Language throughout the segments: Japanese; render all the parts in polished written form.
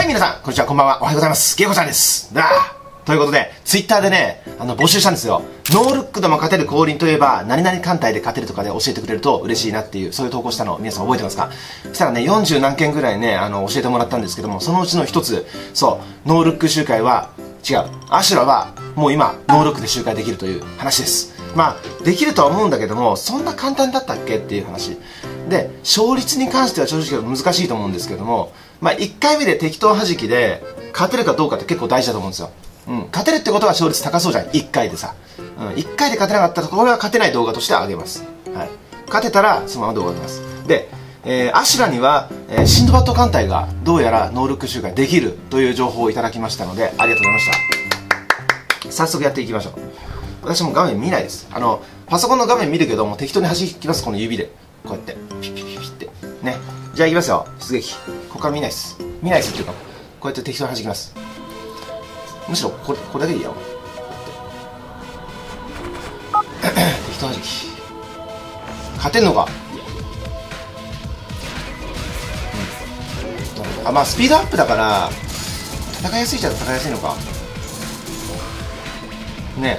はい皆さんこんにちは、こんばんは、おはようございます。ゲイコちゃんです。ということでツイッターでね募集したんですよ。ノールックでも勝てる降臨といえば何々艦隊で勝てるとかで教えてくれると嬉しいなっていう、そういう投稿したの皆さん覚えてますか？そしたらね40何件ぐらいね教えてもらったんですけども、そのうちの一つ、そうノールック周回は違う、アシュラはもう今ノールックで周回できるという話です。まあできるとは思うんだけども、そんな簡単だったっけっていう話で、勝率に関しては正直難しいと思うんですけども、まあ1回目で適当弾きで勝てるかどうかって結構大事だと思うんですよ。勝てるってことは勝率高そうじゃん、1回でさ。1回で勝てなかったらこれは勝てない動画としてあげます。はい、勝てたらそのまま動画あげます。で、アシュラには、シンドバッド艦隊がどうやらノールック周回できるという情報をいただきましたので、ありがとうございました。早速やっていきましょう。私も画面見ないです。パソコンの画面見るけども適当に弾きます。この指でこうやってピッピッピッピッってね。じゃあいきますよ、出撃。ここから見ないです。見ないですっていうか、こうやって適当に弾きます。むしろこれだけでいいよ。適当弾き。勝てんのか。まあスピードアップだから戦いやすいっちゃ戦いやすいのかね。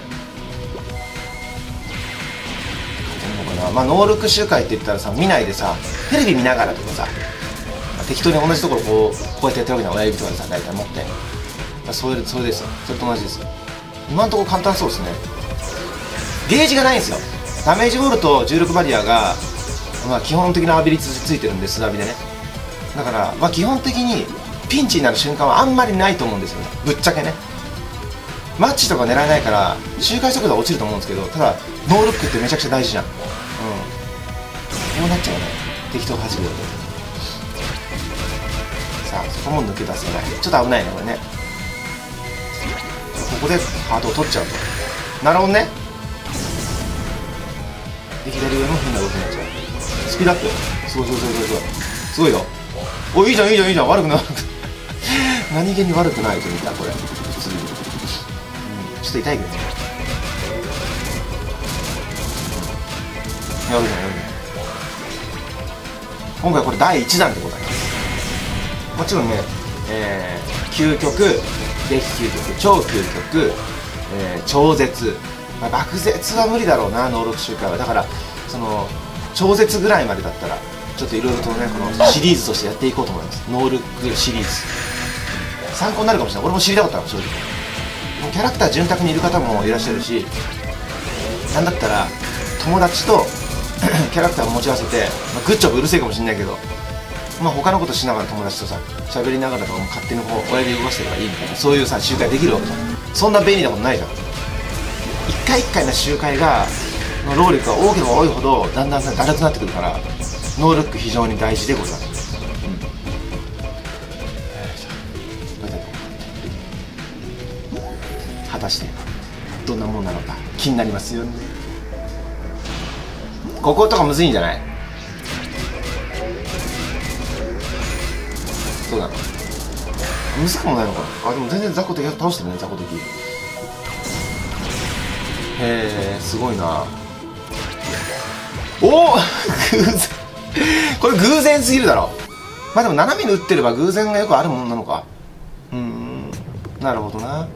まあ、ノールック周回って言ったらさ、見ないでさ、テレビ見ながらとかさ、適当に同じところこうやってやってるわけじゃん、親指とかでさ、大体持って、それですよ。それと同じですよ。今のところ簡単そうですね。ゲージがないんですよ。ダメージボールと16バリアが、まあ、基本的なアビリティついてるんで、素ダビでね。だから、まあ、基本的にピンチになる瞬間はあんまりないと思うんですよね、ぶっちゃけね。マッチとか狙えないから周回速度は落ちると思うんですけど、ただノールックってめちゃくちゃ大事じゃん。こうなっちゃうね、適当弾くよ。さあそこも抜け出せない。ちょっと危ないねこれね。ここでハートを取っちゃうと。なるほどね。で左上も変な動きになっちゃう。スピードアップすごいすごいよ。お、いいじゃん悪くない何気に悪くないと見たこれ普通に。ちょっと痛いけどね。やるじゃん。今回これ第1弾でございます。もちろんね、究極、デヒ究極、超究極、超絶、まあ、爆絶は無理だろうな、ノールック周回は。だからその超絶ぐらいまでだったらちょっといろいろとね、このシリーズとしてやっていこうと思います。ノールックシリーズ参考になるかもしれない。俺も知りたかったの正直。キャラクター潤沢にいる方もいらっしゃるし、なんだったら友達とキャラクターを持ち合わせて、まあ、グッジョブうるせえかもしれないけど、まあ、他のことしながら友達とさ喋りながらとかも勝手にこう親指動かしてればいいみたいな、そういうさ周回できるわけじゃん。そんな便利なことないじゃん。一回一回の周回がの労力が多ければ多いほどだんだんさだるくなってくるから、ノールック非常に大事でございます。果たしてどんなもんなのか気になりますよね。こことかむずいんじゃない？どうなの？むずくもないのかな。あ、でも全然雑魚敵倒してるね、雑魚敵。へえ、すごいな。おお偶然これ偶然すぎるだろ。まあでも斜めに打ってれば偶然がよくあるものなのか。なるほどな。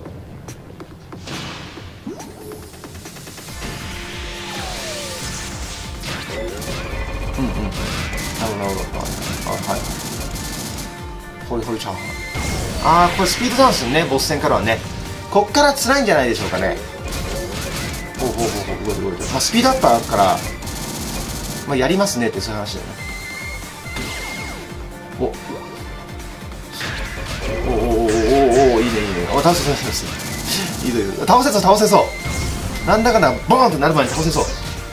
なるほど。はい。ほいチャーハン。これスピードダウンするね、ボス戦からはね。こっから辛いんじゃないでしょうかね。動いてる。まあスピードアッパーから、まあやりますねってそういう話だよね。いいね。倒せ。いい。倒せそう。なんだかんだボーンってなる前に倒せそう。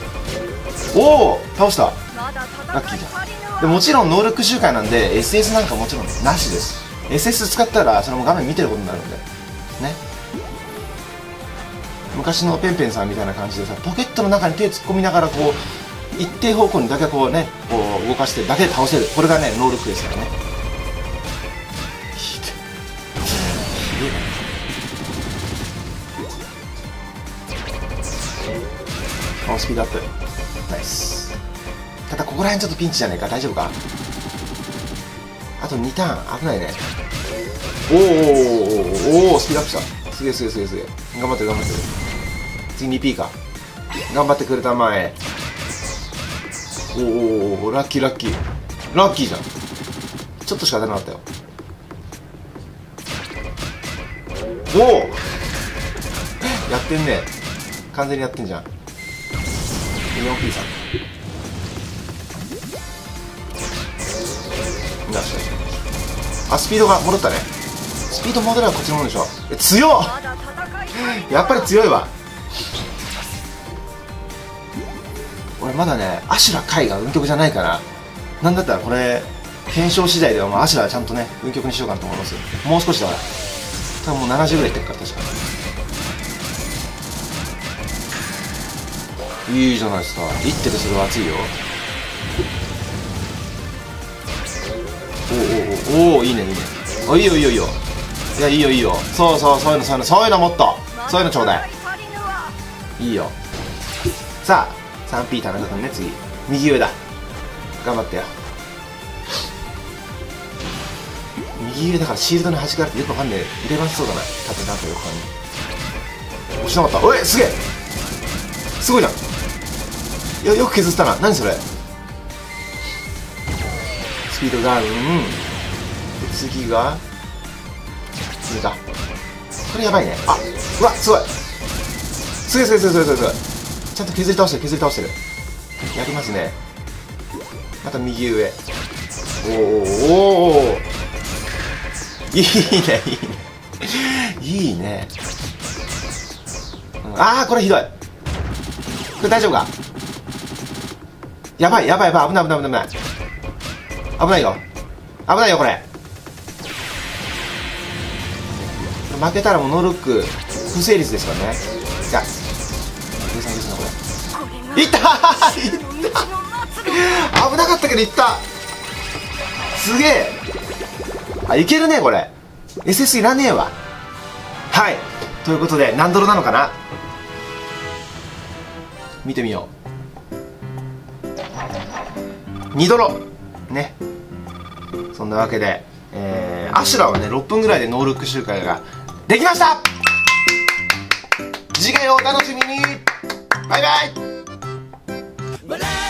倒した。ラッキーじゃん。でもちろんノールック周回なんで SS なんかもちろんなしです。 SS 使ったらそれも画面見てることになるんでね。昔のペンペンさんみたいな感じでさ、ポケットの中に手突っ込みながらこう一定方向にだけこうね、こう動かしてだけで倒せる。これがねノールックですからね。スピードアップナイス。ただここら辺ちょっとピンチじゃないか。大丈夫か。あと2ターン危ないね。 おーおースピードアップした。すげえすげえすげえすげえ。頑張ってる頑張ってる。次 2P か。頑張ってくれたまえ。おおラッキーラッキーラッキーじゃん。ちょっとしか当たらなかったよ。おおやってんね。完全にやってんじゃん。 4P さんよしよし。あ、スピードが戻ったね。スピード戻ればこっちのもんでしょ。強っやっぱり強いわ。俺まだねアシュラ回が運極じゃないから、なんだったらこれ検証次第ではアシュラはちゃんとね運極にしようかなと思いますよ。もう少しだから多分もう70ぐらいいってるから確かに。いいじゃないですか。一手でそれは熱いよ。おおいいねいいね。おいいよいいよいいよ。いやいいよいいよ。そうそうそういうのそういうのそういうのもっとそういうのちょうだい。いいよ。さあ 3P 田中君ね。次右上だ。頑張ってよ。右上だからシールドの端からってよくわかんねえ。入れますそうだな。縦なんかよくわかんねえ。押しなかった。おいすげえすごいじゃん。よく削ったな。何それ。スピードダウンで次が次か。これやばいね。あうわすごいすげえすげえすげえすげえすごい。ちゃんと削り倒してる削り倒してる。やりますね。また右上。おおいいねいいねいいね。ああこれひどい。これ大丈夫か。やばいやばいやばい。危ない危ない危ない危ないよ危ないよこれ。負けたらもうノールック不成立ですからね。いや計算ですなこれ。いったーいった危なかったけどいった。すげえ。あいけるねこれ。 SS いらねえわ。はいということで何ドルなのかな見てみよう。2ドルね。そんなわけで、アシュラはね6分ぐらいでノールック周回ができました。次回をお楽しみに。バイバイ。